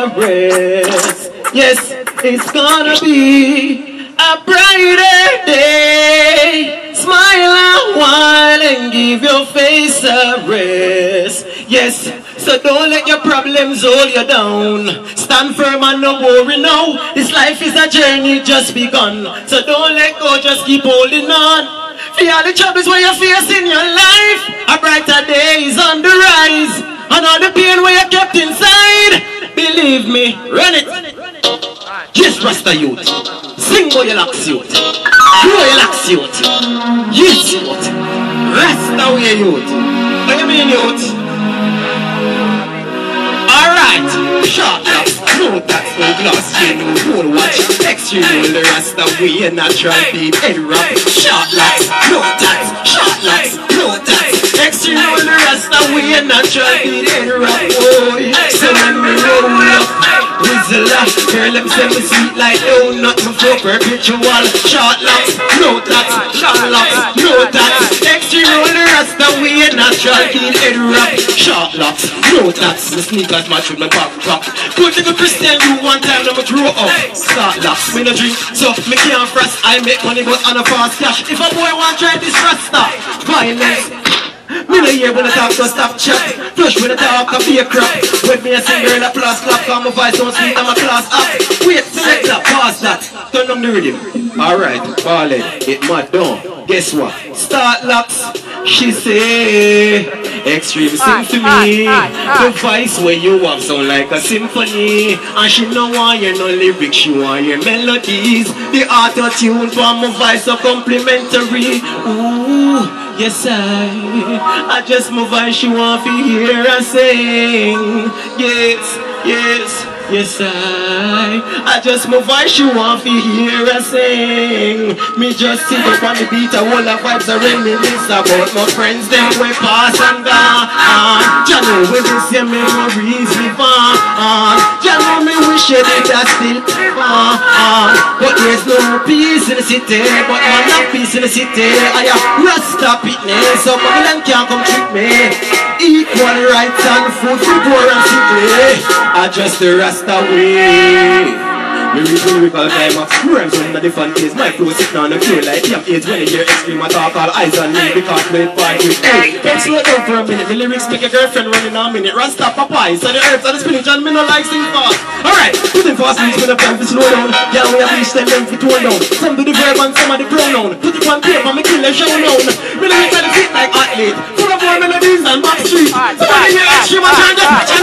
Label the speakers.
Speaker 1: rest. Yes, it's gonna be a brighter day. Smile a while and give your face a rest. Yes, so don't let your problems hold you down. Stand firm and no worry now. This life is a journey just begun. So don't let go, just keep holding on. For all the troubles where you face in your life, a brighter day is on the rise. And all the pain where you kept inside, believe me, run it. Yes, Rasta youth. Sing boy, you lax youth. Blow you lax youth. Yes, youth. Rasta way youth. What you mean youth? Alright. Short laps. No that's no glass. You know, whole watch. Extreme all the Rasta way and natural beat. Head rap. Short laps. No that's. Short laps. No that's. Extreme all the Rasta way and natural beat. Head rap. Oh, so when we roll up. Whistle up, girl, let me send me sweet like donut before perpetual. Short locks, no tats, short locks, no tats. Extreme roll the rest of we and natural kid head wrap. Short locks, no tats. My sneakers match with my back drop. Good nigga Christian, you one time let me grow up. Short locks, me no drink, so me can't frost. I make money but on a fast cash. If a boy want try this rasta, violence. Me no hear when I talk, so stop chat. Flush when I talk, I be a crap. When me a sing girl, a plus clap. Cause my voice don't sweet, I'm a class up. Wait, select that, pause that. Turn on the rhythm. Alright, ball it mad down. Guess what? Start locks. She say, extreme sing to me. The voice where you have sound like a symphony. And she no want your no lyrics, she want your melodies. The auto-tune for my voice so complimentary. Ooh. Yes, I just move on, she want to hear her sing. Yes, yes, yes, I just move on, she want to hear her sing. Me just sit up on the beat, a whole of vibes are reminisce about my friends, them way pass and gone. You know we miss your memories live on. You know me wish you did that still on. But there's no peace in the city, but man have peace in the city. I have Rasta fitness, so Babylon can't come trick me. Equal rights and food for poor and sickly. I just the Rasta way. Me lyrical climax, rhymes on the fun days. My flow sitting on the floor like damn AIDS. When you hear extreme, I talk all eyes on me because me fight with hey, don't slow down for a minute. The lyrics make your girlfriend running a minute. Rasta Popeyes, so the herbs and the spinach and me no like sing fast. Alright, put it fast, means when the time to slow down. Yeah, we have reached them for tone down. Some do the verb and some of the pronoun. Put it on paper, me kill them show down. Me lyrics are the fit like athlete, full of more melodies and backstreet. Somebody hear extreme and turn just